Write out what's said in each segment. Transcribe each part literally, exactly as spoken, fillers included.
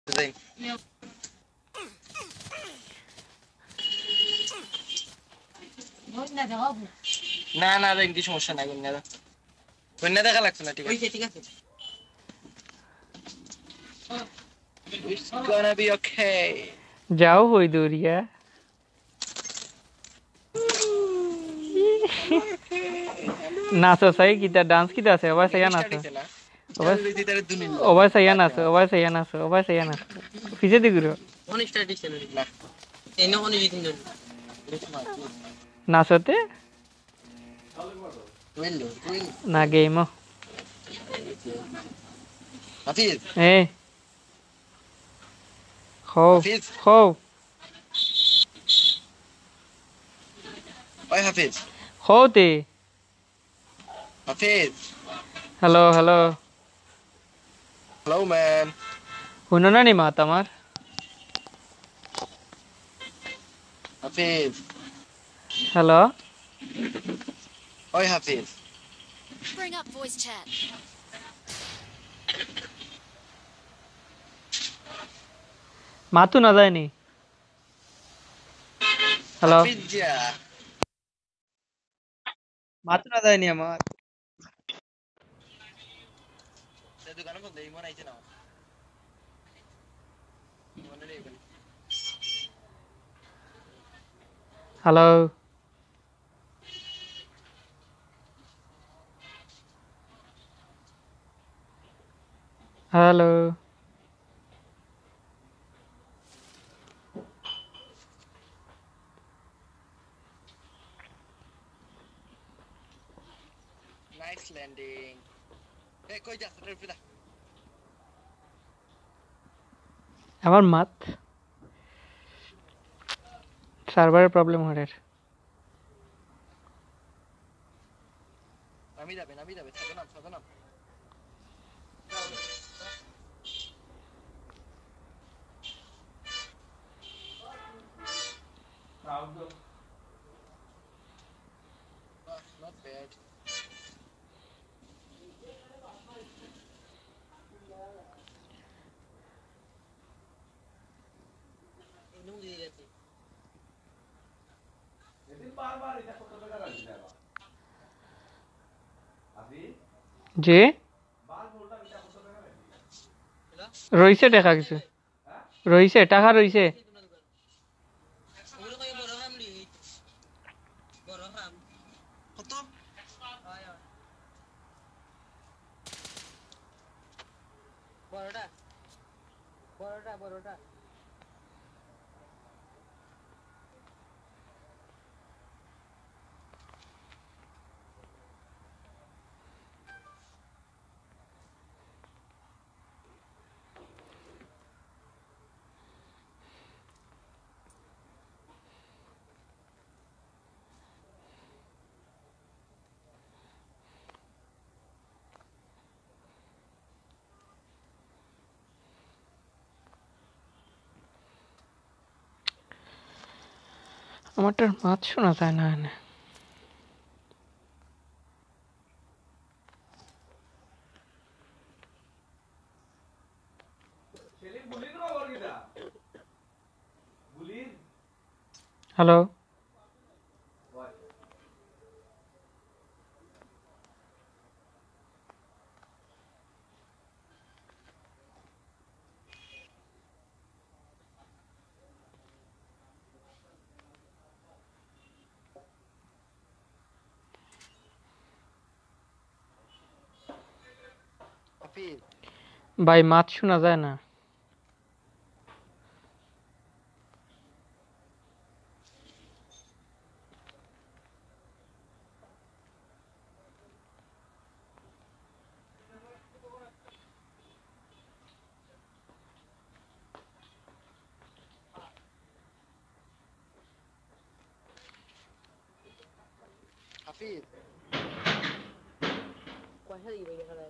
দেই না না দেন কি সমস্যা নাই কন্যা কন্যা দেখা লাগছে না ঠিক আছে ঠিক আছে It's gonna be okay जाओ होई दूरिया नाचो सही किता डांस किता আছে ওবাই সাইয়া নাচো ওবাই ওবাই সাইয়া নাচো ওবাই সাইয়া নাচো ওবাই সাইয়া নাচো পিছে দি গুরো কোন স্টার্ট দিছেন না এনে কোন জিতিন নাচতে টুয়েলভ টুয়েলভ না গেমও হাফিজ এ খো হাফিজ খো ওই হাফিজ খোতে হাফিজ হ্যালো হ্যালো hello man শুনো না নি মাত আমার হাফিজ হ্যালো ওই হাফিজ Bring up voice chat. মাতু না যায়নি হ্যালো হাফিজ যা মাতু না যায়নি আমার দোকানে বন্ধ এই মনে আইছে না মনে নেই হ্যালো হ্যালো nice landing এই কই যাস রে ফিদা আমার মাত সার্ভারের প্রবলেম হয় নামি যাবে নামি যাবে সাদা নাম সাদা নাম not bad এনু দিয়ে গেছে এদিন বারবার এটা কত টাকা রাখছি না আপনি যে বাল বলটা এটা কত টাকা রাখছি রইছে টাকা কিছু রইছে টাকা রইছে ওগুলো কই বড় ফ্যামিলি বড় ফ্যাম কত বড়টা বড়টা বড়টা আমারটার মাত শোনা যায় না এনে সেলিম বুলির খবর কিটা বুলির হ্যালো হাফিজ ভাই মাত শোনা যায় না হাফিজ পয়সা দিবে এখানে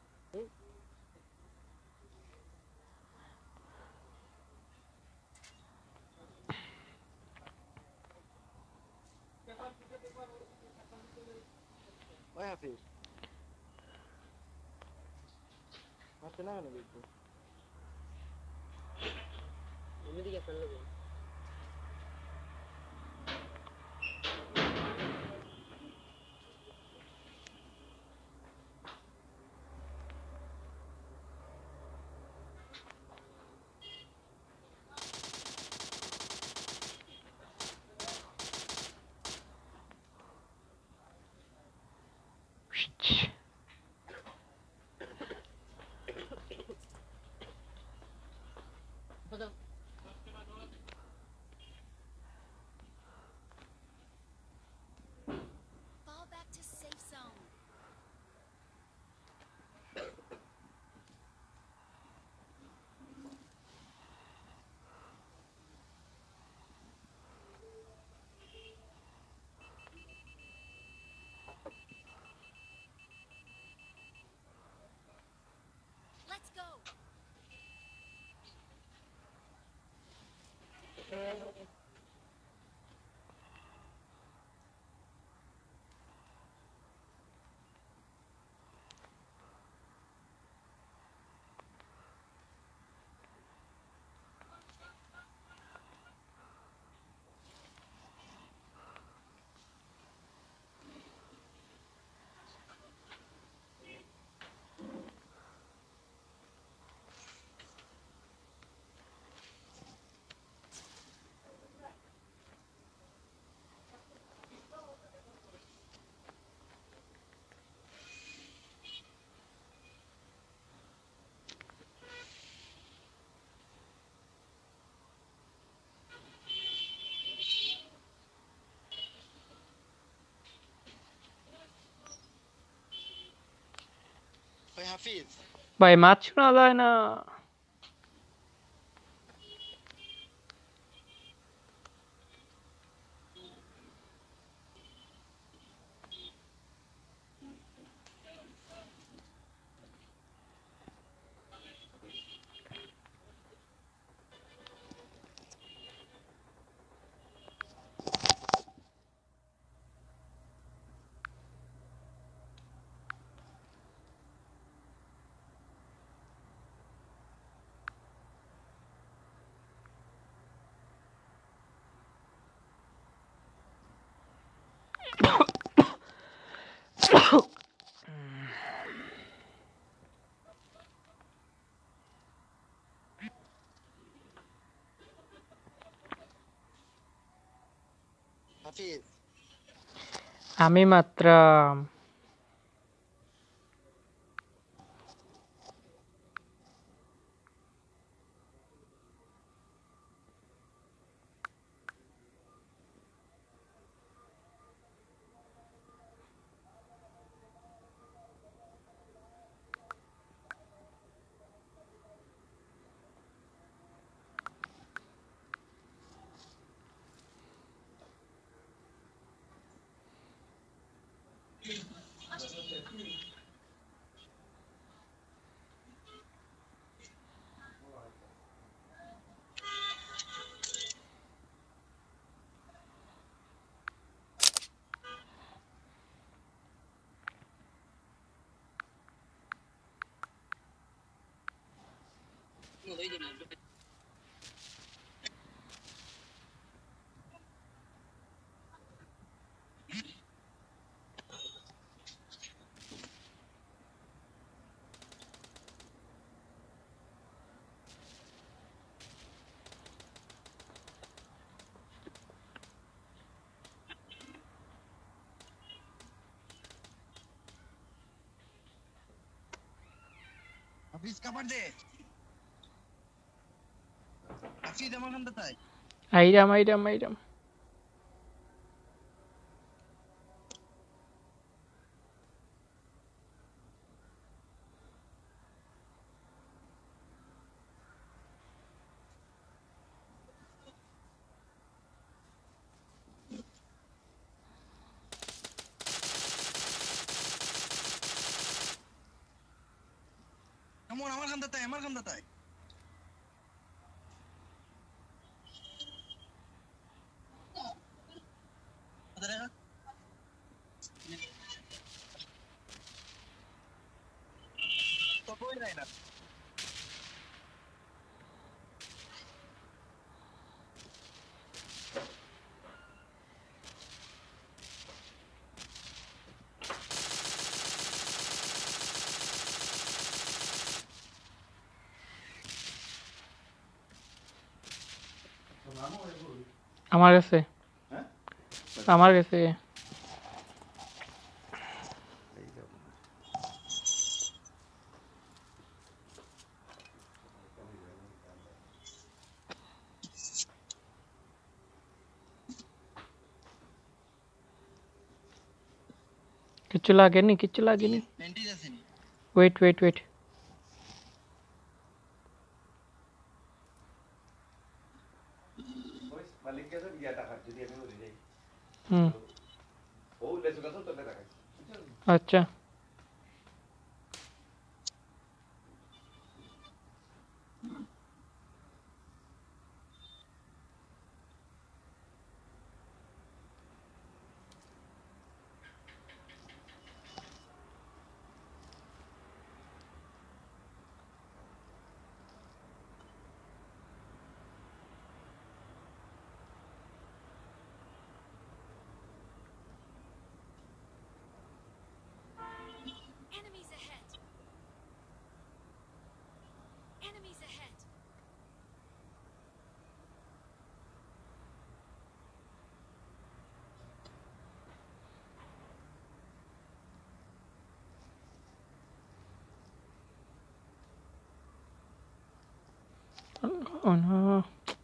ওই হাফিজ আচ্ছা না কেন দেখবো Fall back to safe zone. Let's go. ওই হাফিজ ভাই মাছ শোনা যায় না হাফিজ আমি মাত্র হাফিজ কাপড় দে হাফিজ আমার কান্দা তাই আইরাম আইরাম আইরাম কেমন আমার কান্দা তাই আমার কান্দা তাই তো বই নাই না আমার কাছে আমার কাছে किच्चू लागे नहीं किच्चू लागे नहीं প্যান্টিজ আছে নি वेट वेट वेट মালিক কাছে বিয়া টাকা যদি আমি বলি যাই हम्म ও লেসু কাছে তো টাকা अच्छा Enemies ahead. Enemies ahead. oh no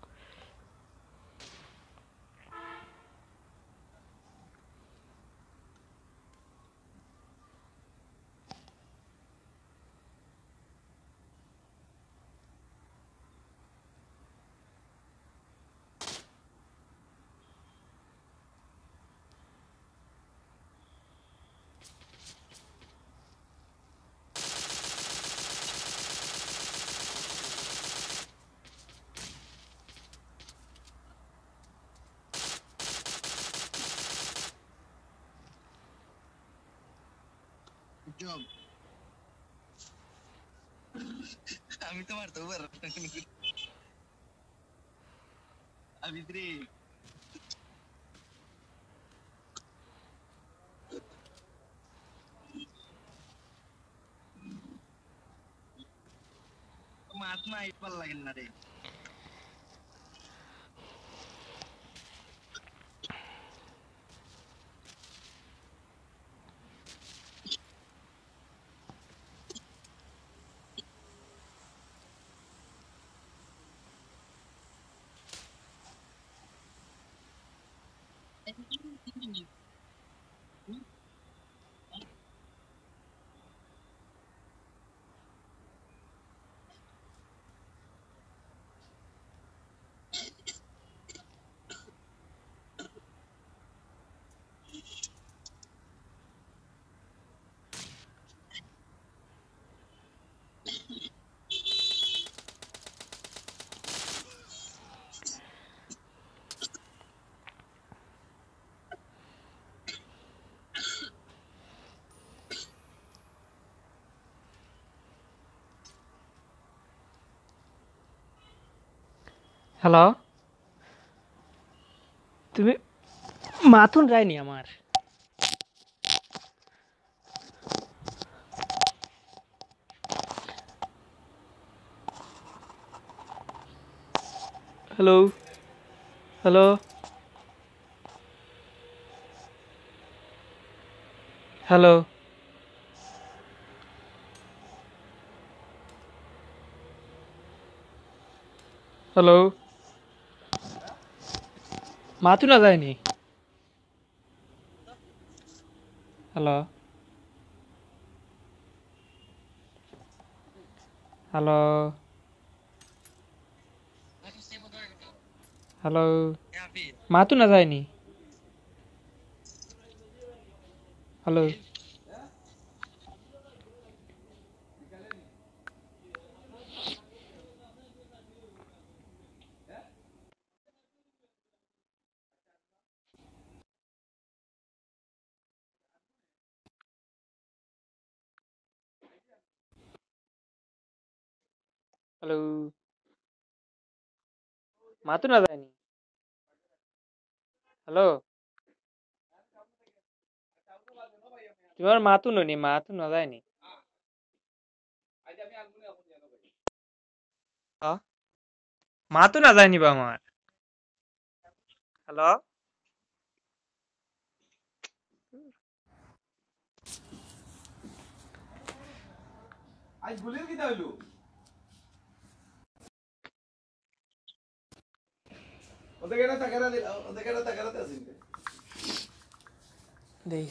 জব আমি তো মারতে পারবো আমি রে মাছ না এই পাল লাগে না রে হ্যালো তুমি মাথুন যায়নি আমার হ্যালো হ্যালো হ্যালো হ্যালো মাথুনা যায়নি হ্যালো হ্যালো হ্যালো মাথুনা যায়নি হ্যালো হ্যালো মাথুনা যায়নি হ্যালো তোমার মাথুন নি মাথুন না যায়নি মাথুন না যায়নি বা আমার হ্যালো আজ গুলির কি হইলো ওদের কেন টাকারা দিল ওদের কেন টাকারাতে আসিন দেই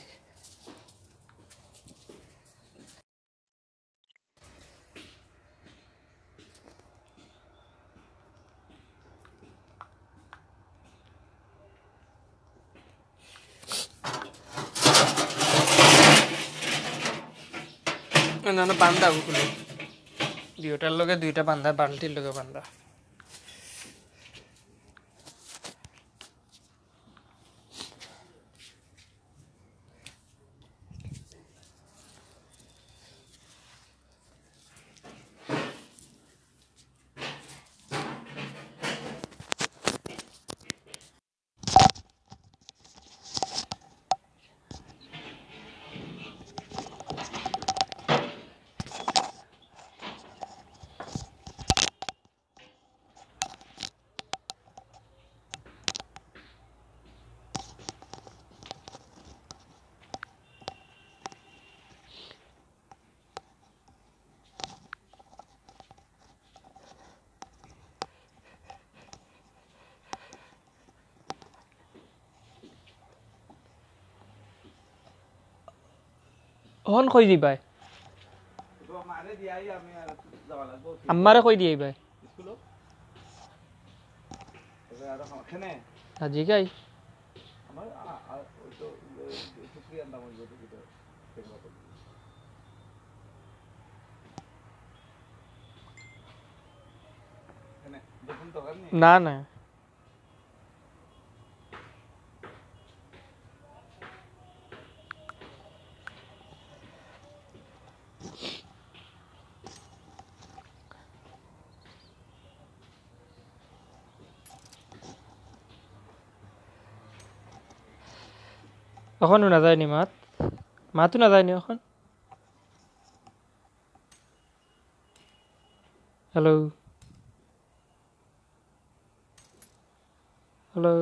না না বান্দা ওগুলো দুইটার লগে দুইটা বান্দা বালতির লগে বান্দা হন কই দিবাই তো মারে দিয়াই আমি আর যাওয়া লাগবো আমারে কই দিই ভাই স্কুলে তবে আর খানে আজি গাই আমার ওই তো শুক্রিয়া নাম হইলো তো এটা দেখবা তো খানে দেখুন তো কারণে না না এখনো না যায়নি মাত মাতও না যায়নি এখন হ্যালো হ্যালো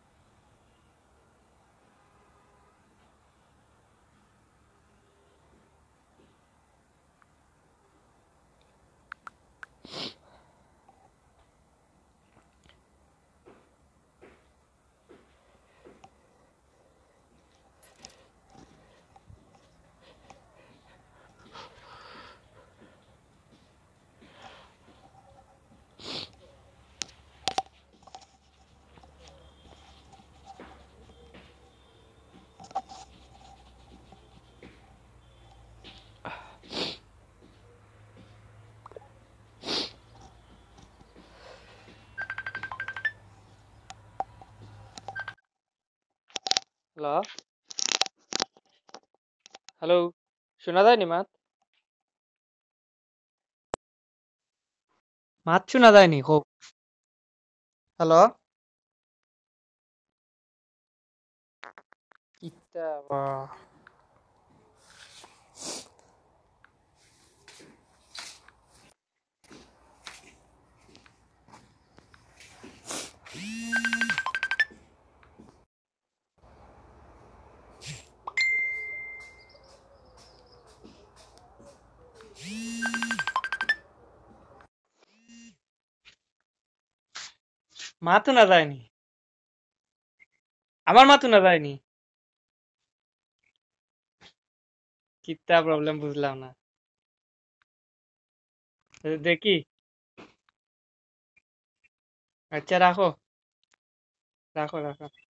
হ্যালো হ্যালো শোনা যায়নি মাত মাত শোনা যায়নি খুব হ্যালো কিতা বা মাতও না যায়নি আমার মাতও না যায়নি কিতা প্রবলেম বুঝলাম না দেখি আচ্ছা রাখো রাখো রাখো